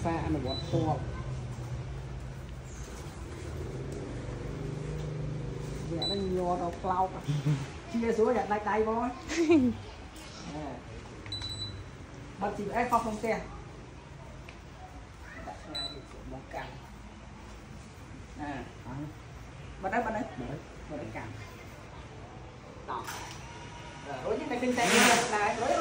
xa ăn một bọt to vậy nó nhò đầu clau chia xuống vậy tay tay bó bật chỉ em không xe một cằm bật đấy bật đấy cằm đó rồi những cái kinh tế này rồi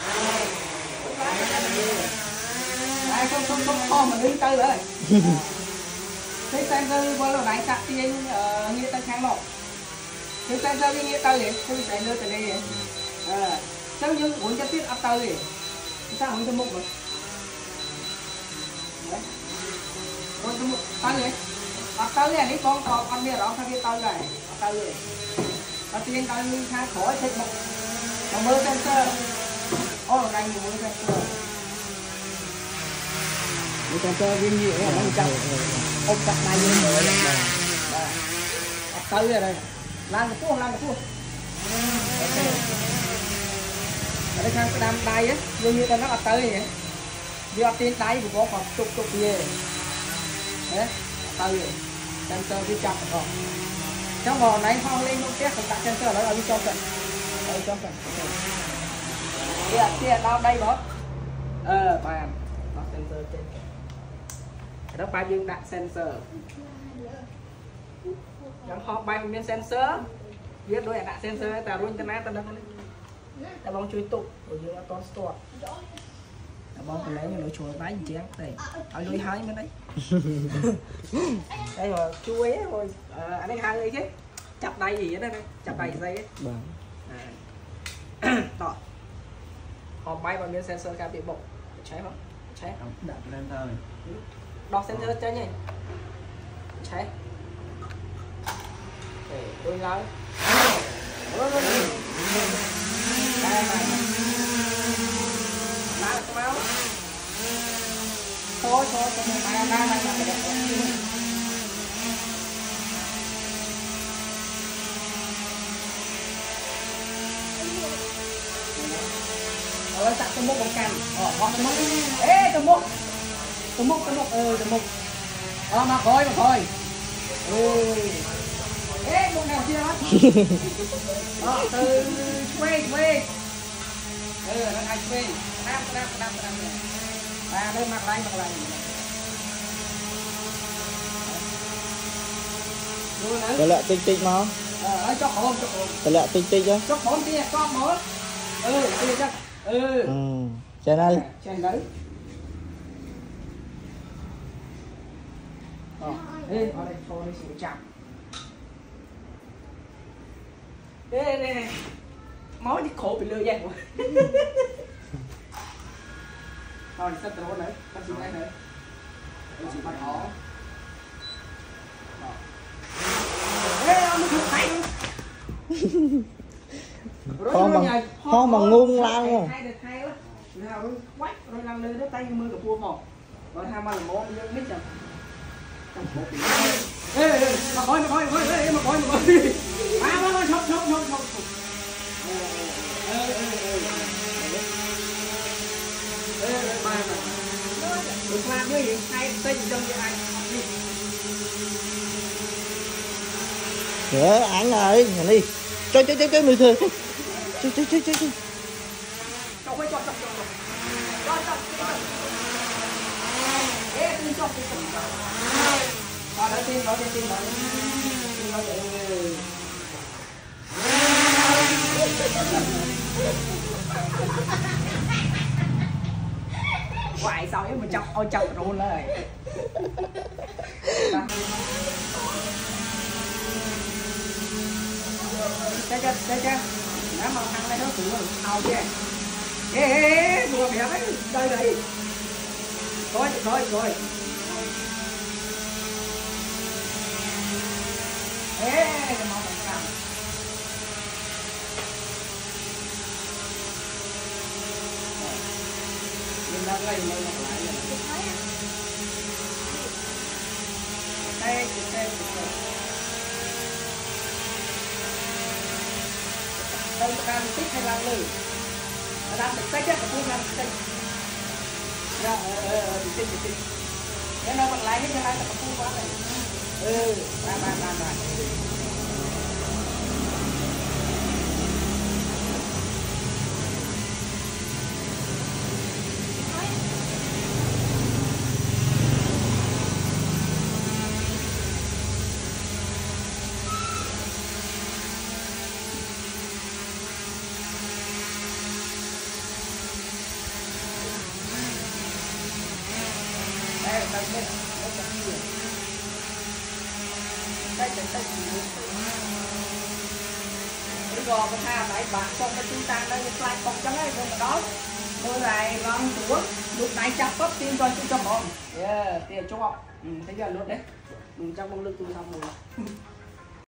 đây không mà đứng tư rồi thế xem tư qua là đánh sạc tiền như ta kháng một thế xem tư như tư vậy thế sẽ đưa từ đây vậy sao như uống cho tiết áp tư vậy sao không cho mục rồi rồi cho mục tư vậy áp tư này đi con bia đó sao biết tư này áp tư vậy và tiền tư khá khỏi thích một mà mơ sensor ô này nhiều mơ sensor sensor viên nhựa ở bên trong ôm chặt này như thế này tới rồi đây lan cái cuốc ở đây sang cái đam đai á như ta nó ập tới vậy đi ập trên đáy của có khoảng chục về đấy tới rồi sensor đi chặt rồi trong bò này không lên không tiếc không đặt sensor đó ở bên trong cận kia đau đây đó bàn nó sensor trên đó ba dương đặt sensor trong hộp bay miếng sensor viết đôi đặt sensor ta luôn internet ta đâm ta bóng chui tụ rồi dương toàn store ta bóng cái lấy nó chuối bái gì chén đây hỏi đôi hai bên đấy đây rồi chui ấy rồi anh ấy hai chứ chặt đây gì đây chặt đây dây ấy tỏ hộp bay vào miếng sensor ca bị bột cháy không cháy đặt lên thôi đo sensor chơi nhỉ cháy đôi lái lá cái máu thôi sạc cái mốc bằng cành hoặc cái mốc ê cái mốc mà thôi ê mốc nào chưa từ quay nó hay quay đam và đây mặc lại cái lẹ tinh máu cho hồn cái lẹ tinh á cho hồn kia cho mỡ kia chắc trên đây ê ở đây thôi sự chạm đây máu đi khổ bị lừa dây rồi rồi sắp rồi nữa ta xin đây nữa tôi chỉ bắt họ ê ông nó thuộc hay không mà ngung lan không hay lắm nào nó quách rồi làm lên nó tay mưa cả pua mỏ rồi hai mà là mỏ bây giờ biết chồng ê mà coi mà coi chọc đừng làm như vậy hay tên trong cho ai anh ơi nhìn đi chơi mười thừa chơi cho hoài sao ấy mà chọc rồi lời Cha đã mà thằng này nó cũng hào chứ ê vừa mẹ đấy đây coi ê màu cam nhìn ra đây mới lại đây đâu cam tích hay làm lử làm được cách chắc là không làm tích dạ bình tĩnh cái nó bằng lái hết cái lái tập phu quá này ba cái gò cái tha lại bạn trong cái chúng ta đây lại còn trắng ấy rồi mà đó tôi lại vòng xuống lúc này chặt cấp tim cho bọn tiền cho họ thấy giờ luôn đấy trong bông lưng tôi xong rồi